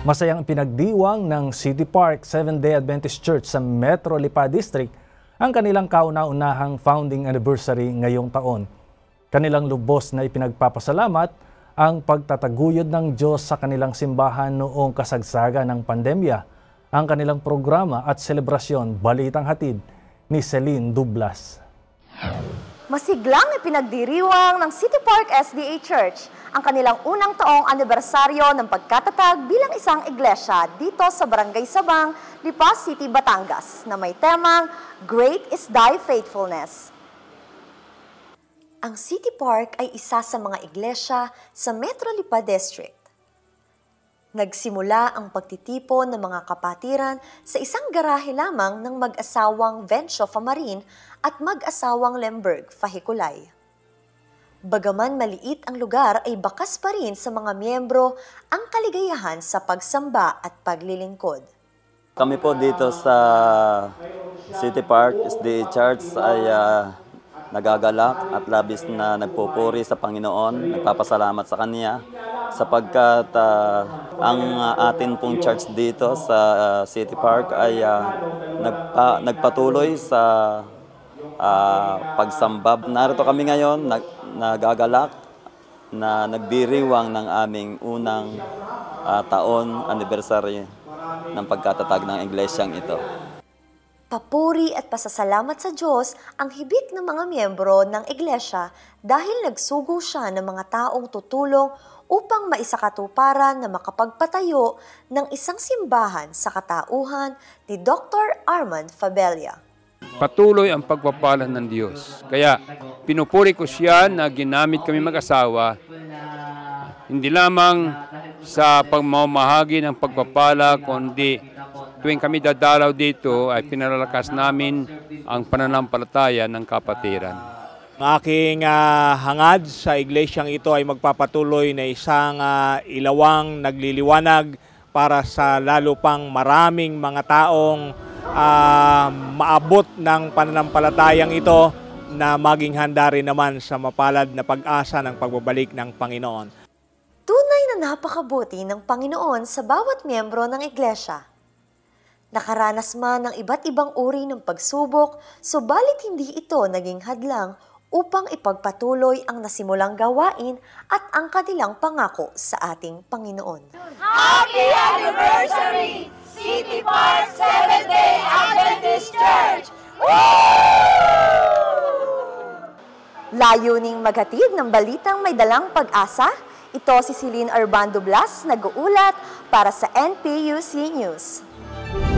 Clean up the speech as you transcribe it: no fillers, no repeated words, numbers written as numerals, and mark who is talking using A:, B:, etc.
A: Masayang pinagdiwang ng City Park Seventh-day Adventist Church sa Metro Lipa District ang kanilang kauna-unahang founding anniversary ngayong taon. Kanilang lubos na ipinagpapasalamat ang pagtataguyod ng Diyos sa kanilang simbahan noong kasagsagan ng pandemya. Ang kanilang programa at selebrasyon, balitang hatid ni Celine Dublas.
B: Masiglang ipinagdiriwang ng City Park SDA Church ang kanilang unang taong anibersaryo ng pagkatatag bilang isang iglesia dito sa Barangay Sabang, Lipa City, Batangas na may temang Great is Thy Faithfulness. Ang City Park ay isa sa mga iglesia sa Metro Lipa District. Nagsimula ang pagtitipon ng mga kapatiran sa isang garahe lamang ng mag-asawang Vencio Famarin at mag-asawang Lemberg Fahiculay. Bagaman maliit ang lugar ay bakas pa rin sa mga miyembro ang kaligayahan sa pagsamba at paglilingkod.
C: Kami po dito sa City Park SDA Church ay nagagalak at labis na nagpupuri sa Panginoon, nagpapasalamat sa Kanya sapagkat ang atin pong church dito sa City Park ay nagpatuloy sa pagsamba. Narito kami ngayon, nagagalak na nagdiriwang ng aming unang taon anniversary ng pagkatatag ng iglesyang ito.
B: Papuri at pasasalamat sa Diyos ang hibik ng mga miyembro ng iglesia dahil nagsugo siya ng mga taong tutulong upang maisakatuparan na makapagpatayo ng isang simbahan sa katauhan ni Dr. Armand Fabella.
D: Patuloy ang pagpapala ng Diyos. Kaya pinupuri ko siya na ginamit kami mag-asawa, hindi lamang sa pagmamahagi ng pagpapala, kundi tuwing kami dadalaw dito ay pinalalakas namin ang pananampalataya ng kapatiran.
E: Ang aking hangad sa iglesyang ito ay magpapatuloy na isang ilawang nagliliwanag para sa lalo pang maraming mga taong maabot ng pananampalatayang ito na maging handa rin naman sa mapalad na pag-asa ng pagbabalik ng Panginoon.
B: Tunay na napakabuti ng Panginoon sa bawat miyembro ng iglesia. Nakaranas man ng iba't ibang uri ng pagsubok, subalit hindi ito naging hadlang upang ipagpatuloy ang nasimulang gawain at ang kanilang pangako sa ating Panginoon.
F: Happy Anniversary, City Park Seventh-day Adventist Church!
B: Layuning maghatid ng balitang may dalang pag-asa, ito si Celine Urbando Blas, nag-uulat para sa NPUC News.